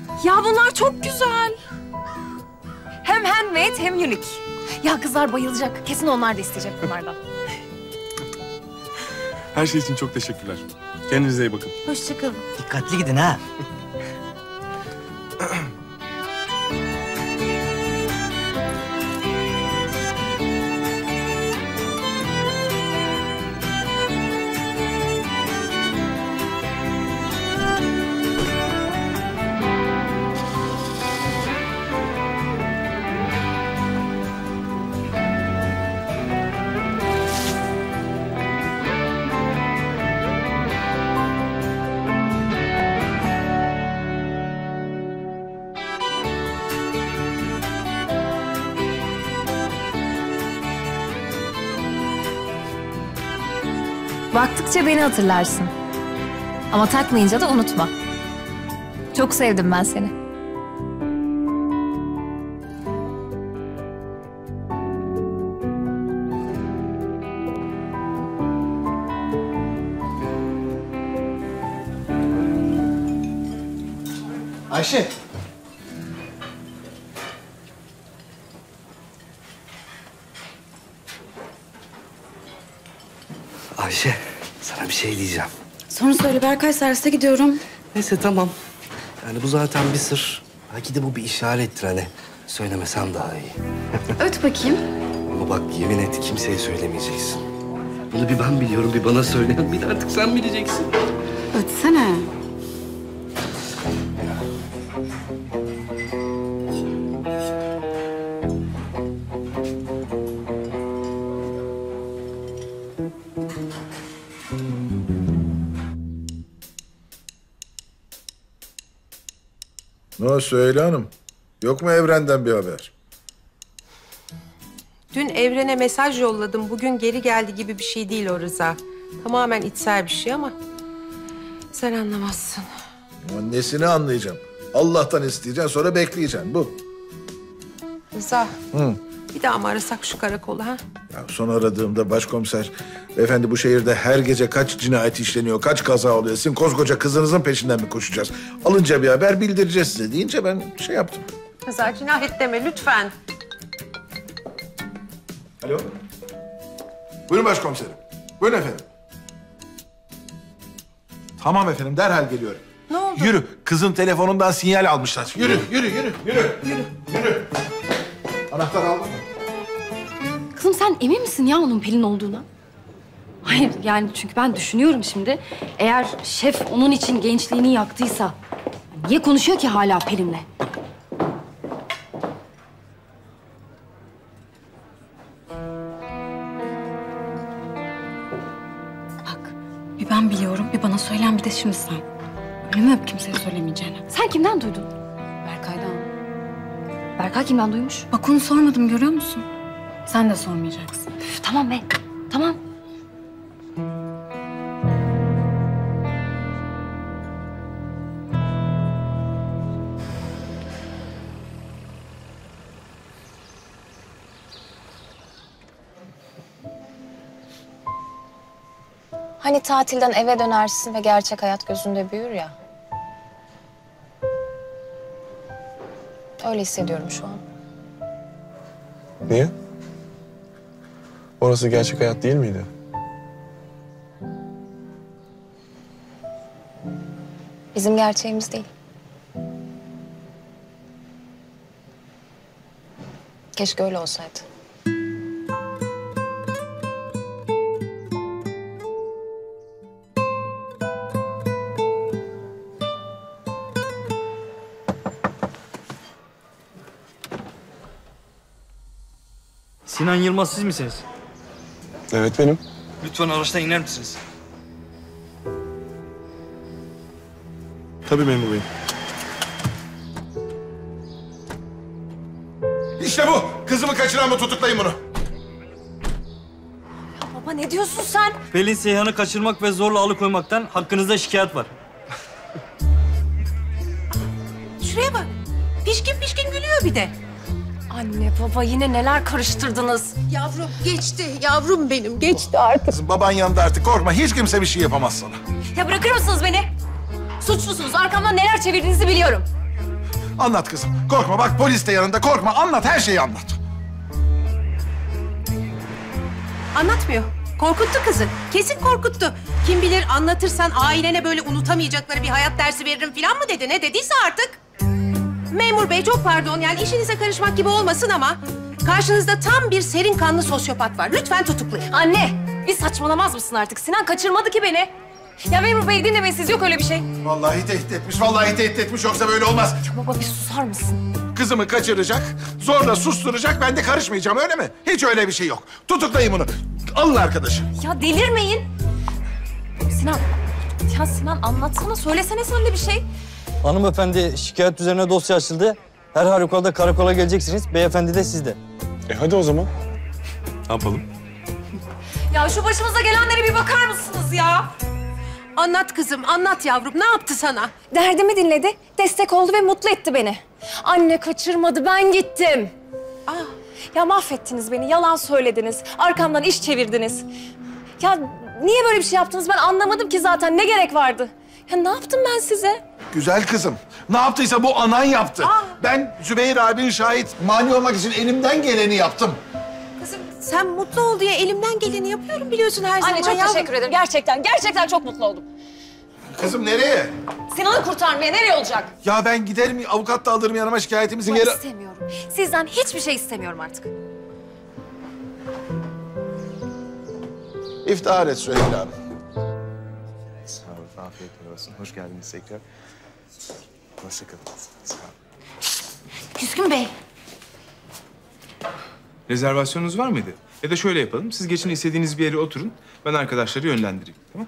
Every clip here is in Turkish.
Ya bunlar çok güzel. Hem handmade hem unique. Ya kızlar bayılacak. Kesin onlar da isteyecek bunlardan. Her şey için çok teşekkürler. Kendinize iyi bakın. Hoşça kalın. Dikkatli gidin ha. Baktıkça beni hatırlarsın. Ama takmayınca da unutma. Çok sevdim ben seni. Ayşe. Ayşe, sana bir şey diyeceğim. Sonra söyle Berkay, servise gidiyorum. Neyse tamam. Yani bu zaten bir sır. Belki de bu bir işarettir hani. Söylemesem daha iyi. Öt bakayım. Ama bak yemin et kimseye söylemeyeceksin. Bunu bir ben biliyorum, bir bana söyleyen, bir de artık sen bileceksin. Ötsene. Ne o Süheyla Hanım? Yok mu evrenden bir haber? Dün Evren'e mesaj yolladım. Bugün geri geldi gibi bir şey değil o Rıza. Tamamen içsel bir şey ama sen anlamazsın. Ama nesini anlayacağım? Allah'tan isteyeceksin, sonra bekleyeceksin. Bu. Rıza, Hı. bir daha mı arasak şu karakolu ha? Ya son aradığımda başkomiser, efendi bu şehirde her gece kaç cinayet işleniyor, kaç kaza oluyor. Sizin koskoca kızınızın peşinden mi koşacağız? Alınca bir haber bildireceğiz size deyince ben şey yaptım. Rıza cinayet deme lütfen. Alo. Buyurun başkomiserim. Buyurun efendim. Tamam efendim, derhal geliyorum. Ne oldu? Yürü, kızın telefonundan sinyal almışlar. Yürü. Anahtar aldın mı? Kızım sen emin misin ya onun Pelin olduğuna? Hayır yani çünkü ben düşünüyorum şimdi. Eğer şef onun için gençliğini yaktıysa niye konuşuyor ki hala Pelin'le? Bak bir ben biliyorum, bir bana söyleyen, bir de şimdi sen. Öyle mi öp kimseye söylemeyeceğini? Sen kimden duydun? Berkay'dan. Berkay kimden duymuş? Bak onu sormadım, görüyor musun? Sen de sormayacaksın. Üf, tamam be, tamam. Hani tatilden eve dönersin ve gerçek hayat gözünde büyür ya. Öyle hissediyorum şu an. Niye? Orası gerçek hayat değil miydi? Bizim gerçeğimiz değil. Keşke öyle olsaydı. Sinan Yılmaz siz misiniz? Evet benim. Lütfen araçtan iner misiniz? Tabii memur bey. İşte bu. Kızımı kaçıran mı, tutuklayın bunu. Baba ne diyorsun sen? Pelin Seyhan'ı kaçırmak ve zorla alıkoymaktan hakkınızda şikayet var. Şuraya bak. Pişkin pişkin gülüyor bir de. Anne baba yine neler karıştırdınız? Yavrum geçti. Yavrum benim geçti artık. Kızım baban yanında artık, korkma. Hiç kimse bir şey yapamaz sana. Ya bırakır mısınız beni? Suçlusunuz. Arkamdan neler çevirdiğinizi biliyorum. Anlat kızım. Korkma bak polis de yanında. Korkma anlat her şeyi anlat. Anlatmıyor. Korkuttu kızı. Kesin korkuttu. Kim bilir anlatırsan ailene böyle unutamayacakları bir hayat dersi veririm falan mı dedi? Ne dediyse artık. Memur bey çok pardon yani işinize karışmak gibi olmasın ama... ...karşınızda tam bir serin kanlı sosyopat var. Lütfen tutuklayın. Anne, bir saçmalamaz mısın artık? Sinan kaçırmadı ki beni. Ya memur bey dinlemeyin siz, yok öyle bir şey. Vallahi tehdit etmiş, vallahi tehdit etmiş. Yoksa böyle olmaz. Ya baba bir susar mısın? Kızımı kaçıracak, zorla susturacak. Ben de karışmayacağım öyle mi? Hiç öyle bir şey yok. Tutuklayın bunu. Alın arkadaşı. Ya delirmeyin. Sinan, ya Sinan anlatsana, söylesene sen de bir şey. Hanımefendi şikayet üzerine dosya açıldı. Her halükarda karakola geleceksiniz. Beyefendi de sizde. Hadi o zaman. Ne yapalım? Ya şu başımıza gelenlere bir bakar mısınız ya? Anlat kızım, anlat yavrum. Ne yaptı sana? Derdimi dinledi, destek oldu ve mutlu etti beni. Anne kaçırmadı, ben gittim. Ya mahvettiniz beni, yalan söylediniz, arkamdan iş çevirdiniz. Ya niye böyle bir şey yaptınız ben anlamadım ki zaten, ne gerek vardı? Ya ne yaptım ben size? Güzel kızım. Ne yaptıysa bu anan yaptı. Ben Zübeyir abinin şahit mani olmak için elimden geleni yaptım. Kızım sen mutlu ol diye elimden geleni yapıyorum biliyorsun her zaman. Anne çok yavrum. teşekkür ederim, gerçekten çok mutlu oldum. Kızım nereye? Sinan'ı kurtarmaya nereye olacak? Ya ben giderim avukat da alırım yanıma şikayetimizin Ben geri... istemiyorum. Sizden hiçbir şey istemiyorum artık. İftihar et Süheyla Hanım. Sağ olun, afiyetler olsun. Hoş geldiniz tekrar. Hoşça kalın. Sağ olun. Küskün Bey. Rezervasyonunuz var mıydı? Ya da şöyle yapalım. Siz geçin istediğiniz bir yere oturun. Ben arkadaşları yönlendireyim. Tamam?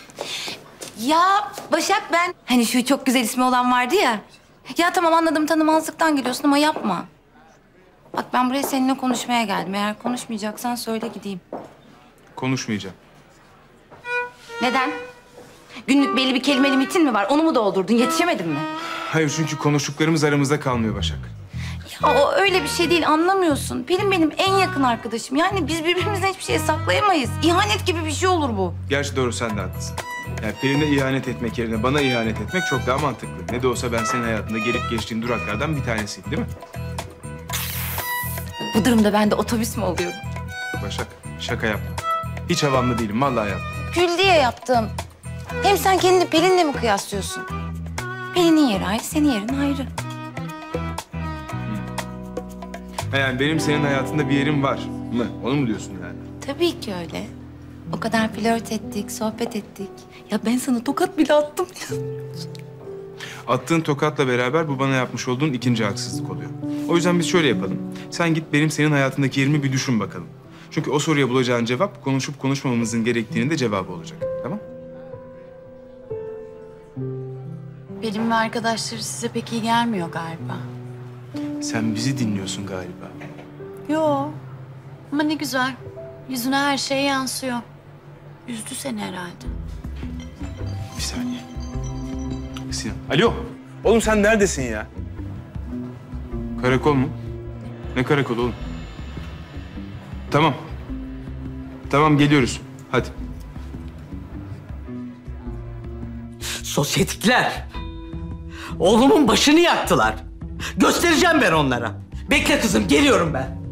Ya Başak ben... Hani şu çok güzel ismi olan vardı ya. Ya tamam anladım tanımazlıktan geliyorsun ama yapma. Bak ben buraya seninle konuşmaya geldim. Eğer konuşmayacaksan söyle gideyim. Konuşmayacağım. Neden? Günlük belli bir kelime limitin mi var? Onu mu doldurdun? Yetişemedin mi? Hayır çünkü konuştuklarımız aramızda kalmıyor Başak. Ya o öyle bir şey değil anlamıyorsun. Benim en yakın arkadaşım. Yani biz birbirimizden hiçbir şey saklayamayız. İhanet gibi bir şey olur bu. Gerçi doğru sen de haklısın. Yani Pelin'e ihanet etmek yerine bana ihanet etmek çok daha mantıklı. Ne de olsa ben senin hayatında gelip geçtiğin duraklardan bir tanesiyim değil mi? Bu durumda ben de otobüs mü oluyorum? Başak şaka yapma. Hiç havamda değilim vallahi yapma. Gül diye yaptım. Hem sen kendini Pelin'le mi kıyaslıyorsun? Pelin'in yeri ayrı, senin yerin ayrı. Yani benim senin hayatında bir yerim var mı? Onu mu diyorsun yani? Tabii ki öyle. O kadar flört ettik, sohbet ettik. Ya ben sana tokat bile attım. Attığın tokatla beraber bu bana yapmış olduğun ikinci haksızlık oluyor. O yüzden biz şöyle yapalım. Sen git benim senin hayatındaki yerimi bir düşün bakalım. Çünkü o soruya bulacağın cevap konuşup konuşmamamızın gerektiğinin de cevabı olacak. Tamam? Pelin ve arkadaşları size pek iyi gelmiyor galiba. Sen bizi dinliyorsun galiba. Yo. Ama ne güzel. Yüzüne her şey yansıyor. Üzdü seni herhalde. Bir saniye. Sinan. Alo. Oğlum sen neredesin ya? Karakol mu? Ne karakol oğlum? Tamam. Tamam geliyoruz. Hadi. Sosyetikler. Oğlumun başını yaktılar. Göstereceğim ben onlara. Bekle kızım, geliyorum ben.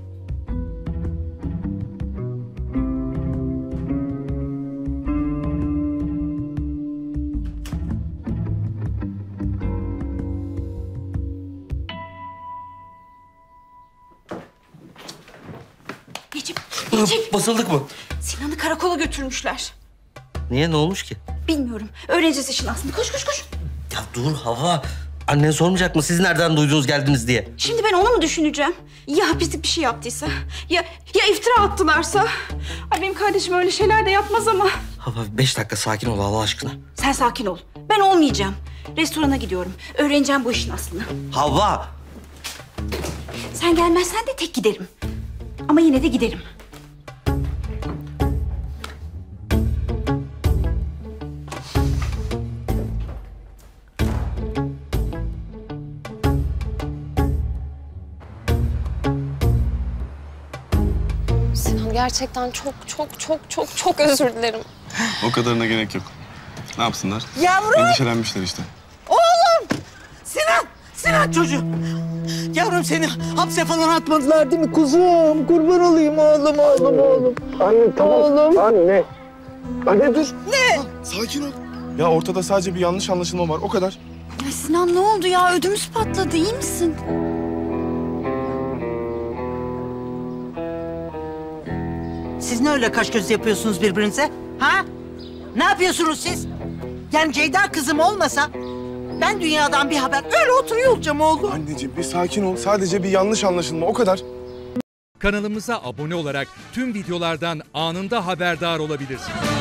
Necip. Basıldık mı? Sinan'ı karakola götürmüşler. Niye, ne olmuş ki? Bilmiyorum. Öğreneceğiz işin aslını. Koş. Ya dur Hava. Annen sormayacak mı siz nereden duydunuz geldiniz diye? Şimdi ben onu mu düşüneceğim? Ya hapislik bir şey yaptıysa? Ya iftira attılarsa? Ay benim kardeşim öyle şeyler de yapmaz ama. Hava 5 dakika sakin ol Allah aşkına. Sen sakin ol. Ben olmayacağım. Restorana gidiyorum. Öğreneceğim bu işin aslını. Hava! Sen gelmezsen de tek giderim. Ama yine de giderim. Sinan gerçekten çok özür dilerim. O kadarına gerek yok. Ne yapsınlar? Yavrum! Endişelenmişler işte. Oğlum! Sinan! Bırak çocuğu. Yavrum seni hapse falan atmadılar değil mi kuzum? Kurban olayım oğlum. Anne tamam. Oğlum. Anne. Anne dur. Ne? Sakin ol. Ya ortada sadece bir yanlış anlaşılma var, o kadar. Ya Sinan ne oldu ya? Ödümüz patladı. İyi misin? Siz ne öyle kaş göz yapıyorsunuz birbirinize? Ha? Ne yapıyorsunuz siz? Yani Ceyda kızım olmasa ben dünyadan bir haber öyle oturuyor olacağım oğlum. Anneciğim bir sakin ol. Sadece bir yanlış anlaşılma, o kadar. Kanalımıza abone olarak tüm videolardan anında haberdar olabilirsiniz.